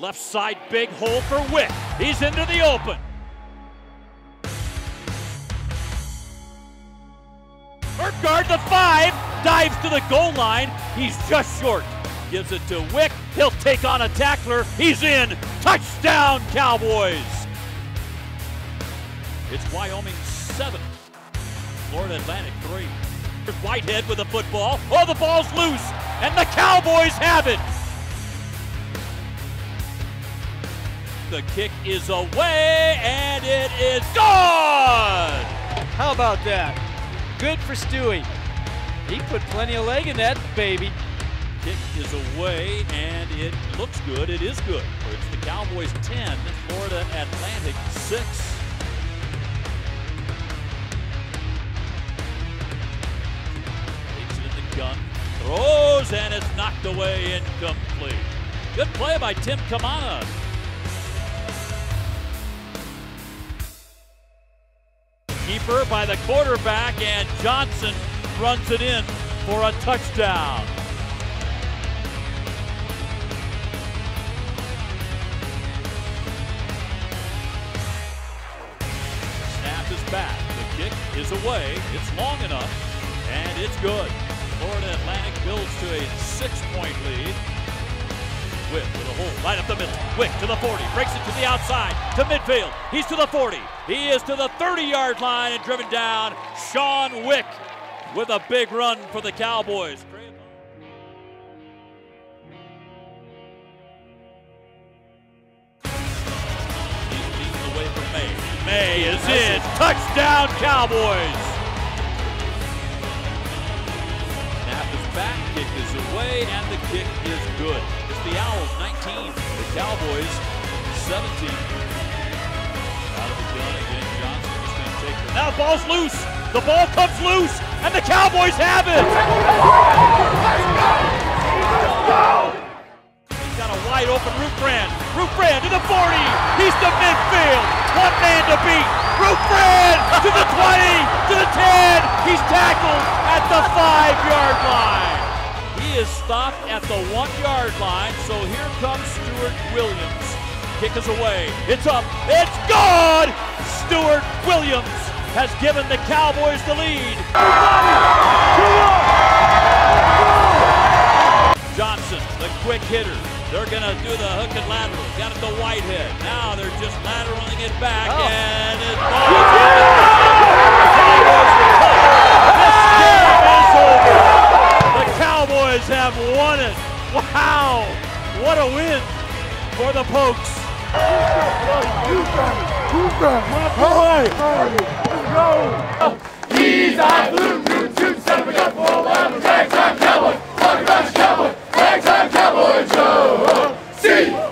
Left side, big hole for Wick. He's into the open. Guard the 5, dives to the goal line. He's just short. Gives it to Wick. He'll take on a tackler. He's in. Touchdown, Cowboys. It's Wyoming 7, Florida Atlantic 3. Here's Whitehead with the football. Oh, the ball's loose, and the Cowboys have it. The kick is away, and it is gone. How about that? Good for Stewie. He put plenty of leg in that baby. Kick is away, and it looks good. It is good. It's the Cowboys 10, Florida Atlantic 6. Takes it in the gun, throws, and it's knocked away, incomplete. Good play by Tim Kamana. Keeper by the quarterback, and Johnson runs it in for a touchdown. Snap is back. The kick is away. It's long enough, and it's good. Florida Atlantic builds to a 6-point lead. Wick with a hole right up the middle. Wick to the 40, breaks it to the outside, to midfield. He's to the 40. He is to the 30-yard line and driven down. Sean Wick with a big run for the Cowboys. He's beaten away from May. May is in. Touchdown, Cowboys. Snap is back, kick is away, and the kick is good. It's the Owls 19, the Cowboys 17. Out of the gun again, Johnson is going to take it. Now the ball's loose. The ball comes loose, and the Cowboys have it. He's got a wide open Rufran. Rufran to the 40. He's to midfield. One man to beat. Rufran to the 20, to the 10. He's tackled at the 5-yard line. He is stopped at the 1-yard line, so here comes Stuart Williams. Kick is away. It's up. It's good! Stuart Williams has given the Cowboys the lead. Johnson, the quick hitter. They're going to do the hook and lateral. Got it to Whitehead. Now they're just lateraling it back, and it's the Cowboys have won it. Wow, what a win for the Pokes. He's a blue, blue, two, son of a gun, 4-11, ragtime cowboy, walking around the cowboy, ragtime cowboy Joe. See.